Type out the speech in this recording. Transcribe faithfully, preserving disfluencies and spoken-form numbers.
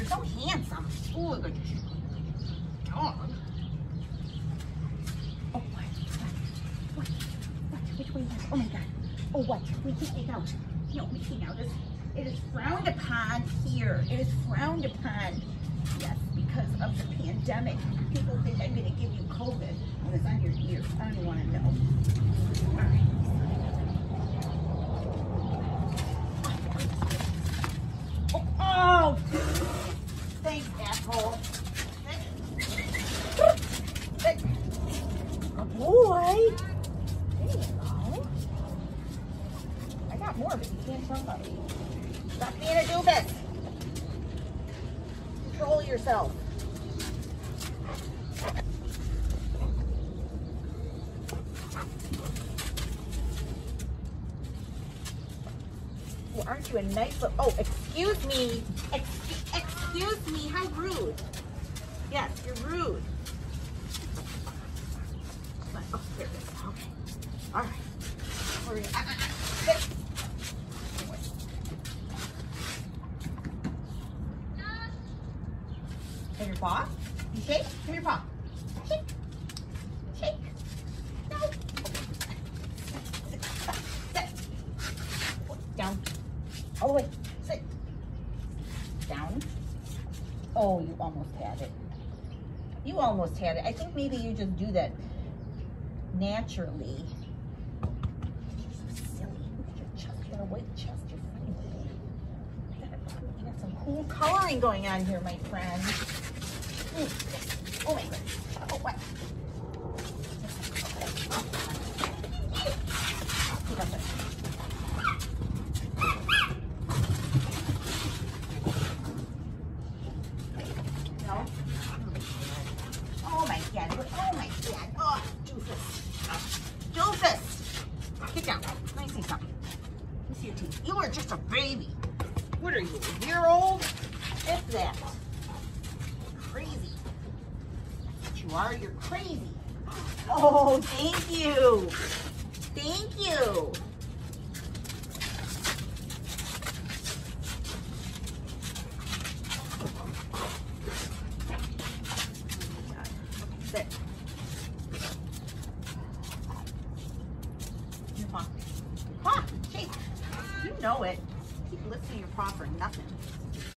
so handsome. Oh, look at this dog. Oh, what? What? What? Which way? Oh my God. Oh, what? We can't take out. No, we can't out. It is, it is frowned upon here. It is frowned upon. Yes, because of the pandemic. People think I'm going to give you COVID when it's on your ear. I don't even want to know. All right. Oh, thanks, asshole. Good boy. There you go. I got more, but you can't tell me. Stop being a doofus. Control yourself. Well, aren't you a nice little... Oh, excuse me. Excuse, excuse me. How rude. Yes, you're rude. Oh, there it is. Okay. All right. We're gonna... Uh, uh, uh, sit. Have your paw? You shake? Give me your paw. Shake. Shake. No. Sit. Sit. Down. All the way. Sit. Down. Oh, you almost had it. You almost had it. I think maybe you just do that naturally. You're so silly. Look at your chest. You got a white chest. You're fine. You got some cool coloring going on here, my friend. Oh my goodness. Oh, what? No? Oh my God. Oh my God. Oh, doofus. Doofus. Get down. Let me see something. Let me see your teeth. You are just a baby. What are you, a year old? If that. Crazy. You are, you're crazy. Oh, thank you. Thank you. Sit. Your paw. Paw, shake. You know it. Keep lifting your paw for nothing.